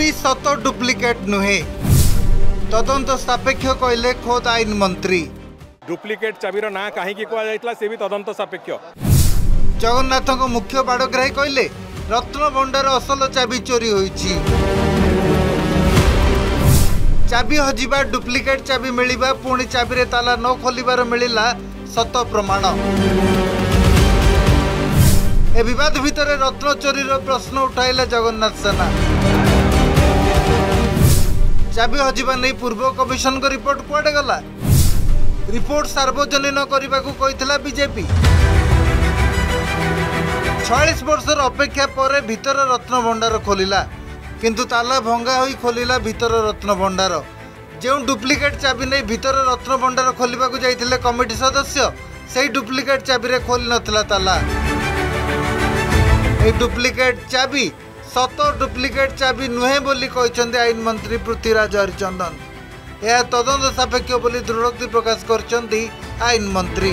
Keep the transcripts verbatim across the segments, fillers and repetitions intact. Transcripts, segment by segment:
चाबी सत डुप्लिकेट नुहे तदंत सापेक्ष कहले खोद आईन मंत्री। डुप्लिकेट चाबीर ना कहीं कहुला से भी तदंत सापेक्ष। जगन्नाथ मुख्य बाड़ग्राही कहले रत्न भंडार असल चाबी चोरी होईची। चाबी हजिबा डुप्लिकेट चाबी मिलिबा पुणी चाबी रे ताला न खोलिबार मिलिला सत प्रमाण। ए विवाद भितर रत्न चोरीर प्रश्न उठाइला जगन्नाथ सेना। चाबी हजिबा नहीं पूर्व कमिशन को रिपोर्ट कुआडे गला? रिपोर्ट सार्वजनिक करने को कहितला बीजेपी। छियालीस वर्षर अपेक्षा पर भीतर रत्न भंडार खोलिला किंतु ताला भंगा होई खोलिला भीतर रत्न भंडार। जो डुप्लिकेट चाबी नहीं भीतर रत्न भंडार खोलिबा को जाइथिले कमिटी सदस्य से डुप्लिकेट चाबी रे खोली नथिला ताला। ए डुप्लिकेट चाबी सत डुप्लिकेट चाबी नुहे बोली कहते आईन मंत्री पृथ्वीराज हरिचंदन। यह तदंत सापेक्ष बोली दृढ़ोक्ति प्रकाश करछंती आईन मंत्री।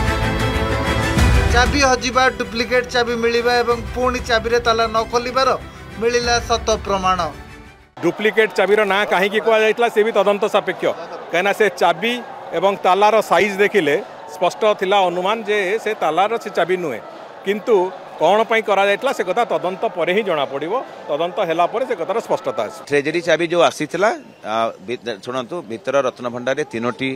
चाबी हजिबा डुप्लिकेट चाबी मिलिबा एवं पुणी चाबी रे ताला न खोलिबार मिलिला सत प्रमाण। डुप्लिकेट चाबीर ना कहीं कहुला से भी तदंत सापेक्ष कहीं से चाबी एवं तालार साइज देखिले स्पष्ट थिला अनुमान जे से तालार से चाबी नुहे किंतु कौन पाई करा जायतला से कथा तदंत पर ही जना पड़िबो। तदंत हैला पर से कथार स्पष्टता आसी। ट्रेजरी चाबी जो आसीथिला शुणु भीतर रत्न भंडार तीनोटी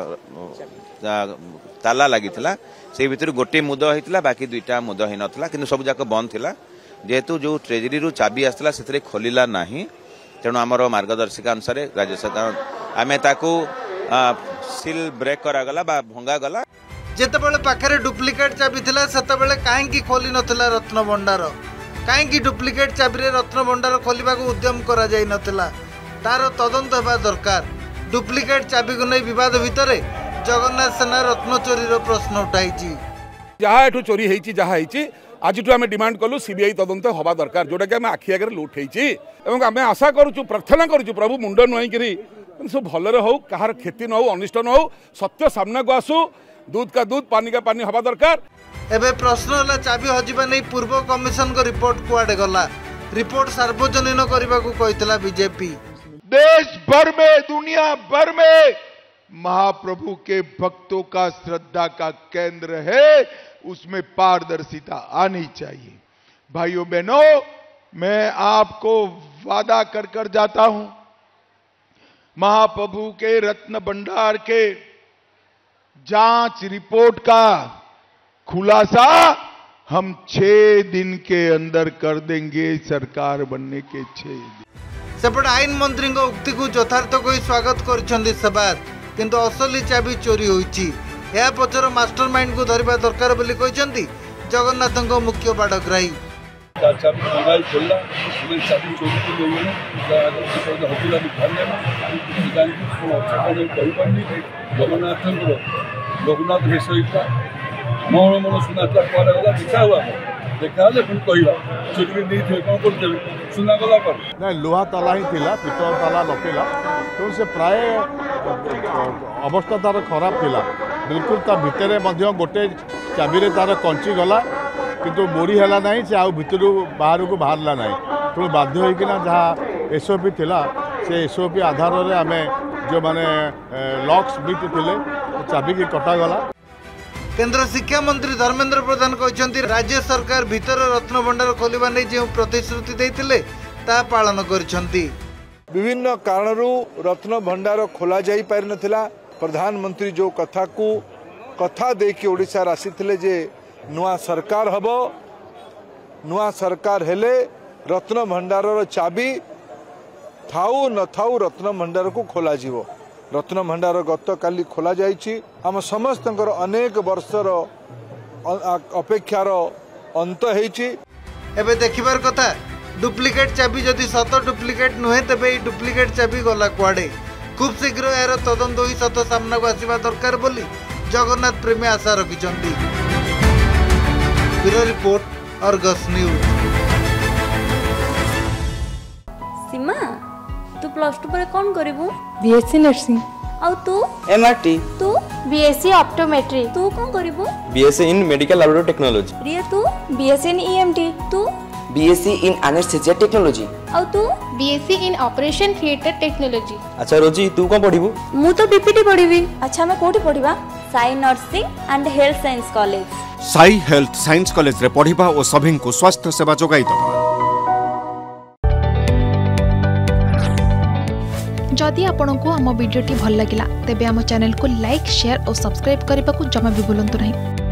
ताला लागिथिला से भीतर गोटे मुद होइतिला बाकी दुईटा मुद होई नथिला किंतु सब जाक बंद थिला। जेहेतु जो ट्रेजरी रु चाबी आसला से खोलिला नाही तेणु आमर मार्गदर्शिका अनुसार राज्य सरकार आम ताकू सील ब्रेक करागला बा भंगा गला। जेतेबेले पाखरे डुप्लिकेट चाबी थिला सेतेबेले काहेकि खोली नथिला रत्न भंडार? काहेकि डुप्लिकेट चाबी रे रत्न भंडार खोलिबा को उद्यम करा जाई नथिला? तार तदंत हेबा दरकार। डुप्लिकेट चाबी को नहीं विवाद भितरे जगन्नाथ सेना रत्न चोरीर प्रश्न उठाई। जहाँ एठू चोरी होईची जहाँ होईची आज आम डिमांड कलु सीबीआई तदंत हवा दरकार जोटा कि आम आखि आगे लुट होती आम आशा करुचु प्रार्थना करुचु प्रभु मुंड नुआईकरी सब भलरे हो कहार क्षति न हो अनिष्ट न हो सत्य सामना को आसू दूध का दूध पानी का पानी हवा दरकार। एबे प्रश्न होला चाबी हजिबा नहीं पूर्व कमिशन को रिपोर्ट कुआडे गला? रिपोर्ट सार्वजनिक करने को कहितला बीजेपी। देश भर में दुनिया भर में महाप्रभु के भक्तों का श्रद्धा का केंद्र है, उसमें पारदर्शिता आनी चाहिए। भाइयों बहनों, मैं आपको वादा कर कर जाता हूं महाप्रभु के रत्न भंडार के जांच रिपोर्ट का खुलासा हम छह दिन के अंदर कर देंगे। सरकार बनने के छह दिन सेपटे आईन मंत्री उक्ति को यथार्थ कोई स्वागत कर सबाद किंतु असली चाबी चोरी होईची। यह पचर मास्टरमाइंड को धरवा दरकार बोली कहते जगन्नाथ मुख्य बाड़ग्राही। लोकनाथ मन मन सुना देखा हुआ देखा कहला चोरी नहीं कौन कर सुना गला पर ना लुहा ताला ही थिला पितल ताला नथिला तो से प्राय अवस्था तार खराब थिला बिल्कुल ता भितरे मध्य गोटे चाबी रे तार कंची गला किंतु मोड़ी हैला नहीं से आउ भितरु बाहर को बाहरला नहीं तो बाध्य होइकिना जहाँ एसओपी थिला से एसओपी आधार रे आमे जो माने लॉक्स बीत थिले चाबी की कटा गला। केंद्र शिक्षा मंत्री धर्मेंद्र प्रधान कहते राज्य सरकार भीतर रत्न भंडार खोलिबा नहीं जो प्रतिश्रुति देइतिले ता पालन करछंती। विभिन्न कारणरू रत्न भंडार खोला जाई पारि नथिला। प्रधानमंत्री जो कथा को कथा देकी ओडिशा आसीथिले जे नुआ सरकार हबो नुआ सरकार हेले रत्न भंडार चाबी थाऊ न थाऊ रत्न भंडार को खोला जीवो। रत्न भंडार गत काली खोला जाइछि। आम समस्त अनेक वर्षर अपेक्षार अंत होइछि। एबे देखिबार कथा डुप्लिकेट चाबी जदि सत डुप्लिकेट नुहे तेबे ई डुप्लिकेट चाबी गला कुआडे? खूब शीघ्र यार तदंत होई सत सामना को आसीबा दरकार बोली जगन्नाथ प्रेमी आशा रखिछंती। Bureau report Argus news. Seema तू प्लस टू पर कौन करिवु? BSc nursing. और तू? एमआरटी। तू? BSc optometry. तू कौन करिवु? BSc in medical laboratory technology. Riya तू? BSc in EMT. तू? BSc in anaesthesia technology. और तू? BSc in operation theatre technology. अच्छा रोजी तू कौन पढ़िबू? मु तो बीपीटी पढ़िबी। अच्छा मैं कोठी पढ़िबा? Sai nursing and health science college. Sai health science college रे पढ़िबा और सभी को स्वास्थ्य सेवा जोगाई दबा। जदि आपंक आम भिडी भल लगा तेब आम चैनल को लाइक शेयर और सब्सक्राइब करने को जमा भी भूलु नहीं।